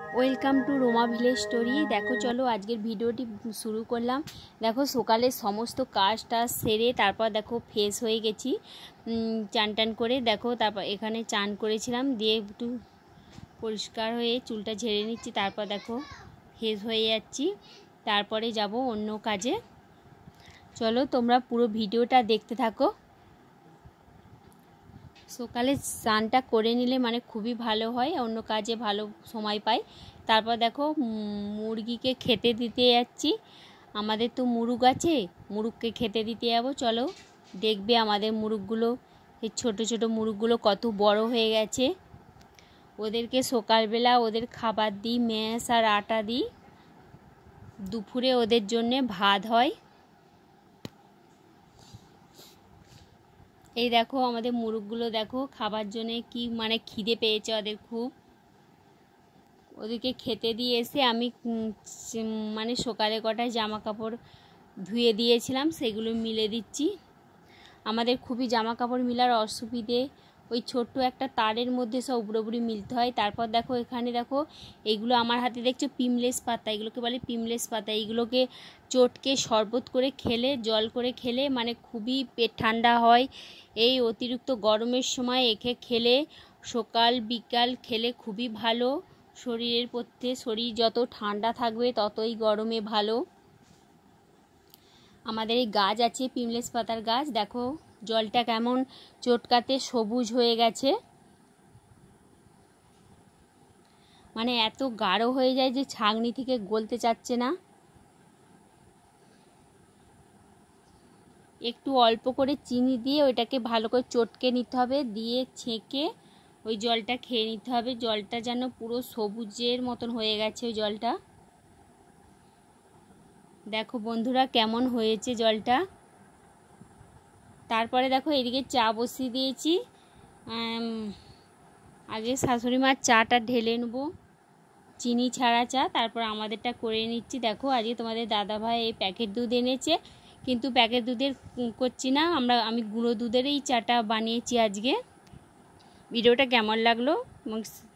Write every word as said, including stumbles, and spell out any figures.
Welcome to Roma village story. দেখো চলো আজকের ভিডিওটি শুরু করলাম। দেখো সকালে সমস্ত কাজ টাজ সেরে তারপর দেখো ফ্রেশ হয়ে গেছি চান টান করে। দেখো তারপর এখানে চান করেছিলাম, দিয়ে একটু পরিষ্কার হয়ে চুলটা ঝেড়ে নিচ্ছি। তারপর দেখো ফ্রেশ হয়ে যাচ্ছি, তারপরে যাব অন্য কাজে। চলো তোমরা পুরো ভিডিওটা দেখতে থাকো। সকালে স্নানটা করে নিলে মানে খুবই ভালো হয়, অন্য কাজে ভালো সময় পাই। তারপর দেখো মুরগিকে খেতে দিতে যাচ্ছি। আমাদের তো মুরগ আছে, মুরগকে খেতে দিতে যাবো। চলো দেখবে আমাদের মুরগগুলো, এই ছোটো ছোটো মুরগগুলো কত বড় হয়ে গেছে। ওদেরকে সকালবেলা ওদের খাবার দিই, ম্যাশ আর আটা দিই। দুপুরে ওদের জন্যে ভাত হয়। এই দেখো আমাদের মুরগগুলো দেখো খাবার জন্য কি মানে খিদে পেয়েছে ওদের খুব। ওদেরকে খেতে দিয়ে এসে আমি মানে সকালে কটায় জামা কাপড় ধুয়ে দিয়েছিলাম সেগুলো মিলে দিচ্ছি। আমাদের খুবই জামা কাপড় মিলার অসুবিধে, ওই ছোট্ট একটা তারের মধ্যে সব উপরে মিলতে হয়। তারপর দেখো এখানে দেখো এইগুলো আমার হাতে দেখছো পিমলেস পাতা, এগুলোকে বলে পিমলেস পাতা। এইগুলোকে চটকে শরবত করে খেলে, জল করে খেলে মানে খুবই পেট ঠান্ডা হয়। এই অতিরিক্ত গরমের সময় একে খেলে, সকাল বিকাল খেলে খুবই ভালো শরীরের পক্ষে। শরীর যত ঠান্ডা থাকবে ততই গরমে ভালো। আমাদের এই গাছ আছে পিমলেস পাতার গাছ, দেখো জলটা কেমন চটকাতে সবুজ হয়ে গেছে। মানে এত গাঢ় হয়ে যায় যে ছাঁকনি থেকে গলতে চাচ্ছে না। একটু অল্প করে চিনি দিয়ে ওইটাকে ভালো করে চটকে নিতে হবে, দিয়ে ছেঁকে ওই জলটা খেয়ে নিতে হবে। জলটা যেন পুরো সবুজের মতন হয়ে গেছে ওই জলটা। দেখো বন্ধুরা কেমন হয়েছে জলটা। তারপরে দেখো এদিকে চা বসিয়ে দিয়েছি। আগে শাশুড়ি মার চাটা ঢেলে নেবো, চিনি ছাড়া চা, তারপর আমাদেরটা করে নিচ্ছি। দেখো আজকে তোমাদের দাদাভাই এই প্যাকেট দুধ এনেছে, কিন্তু প্যাকেট দুধের করছি না আমরা, আমি গুঁড়ো দুধেরই চাটা বানিয়েছি আজকে। ভিডিওটা কেমন লাগলো